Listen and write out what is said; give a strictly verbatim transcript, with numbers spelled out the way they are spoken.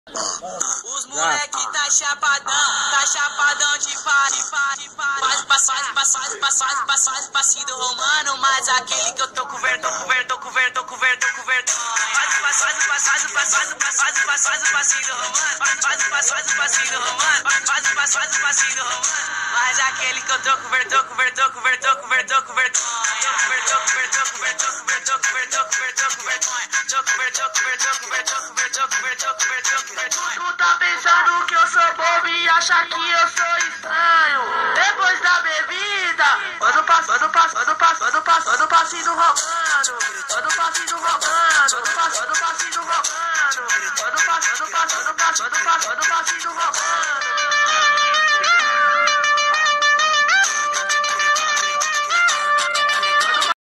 Os moleque tá chapadão, tá chapadão de pá, de pá, de pá. Faz, faz, faz, faz, faz, faz, faz, faz, passinho do romano, mas aquele que eu tô coberto, coberto, coberto, coberto, coberto. Faz, faz, faz, faz, faz, faz, faz, faz, faz, faz o passinho do romano, faz, faz, faz, faz o passinho do romano, faz, faz, faz o passinho do romano. Mas aquele que eu tô coberto, coberto, coberto, coberto, coberto. Coberto, coberto, coberto, coberto, coberto, coberto, coberto. Coberto, coberto, coberto, coberto, coberto, coberto, coberto. Tu tá pensando que eu sou bobo e acha que eu sou estranho. Depois da bebida, manda o passo, manda o passo, manda o passo, manda o passo, manda o passinho do romano. Manda o passinho do romano, manda o passo, manda o passinho do romano. Manda o passo, manda o passo, manda o passo, manda o passo, manda o passinho do romano.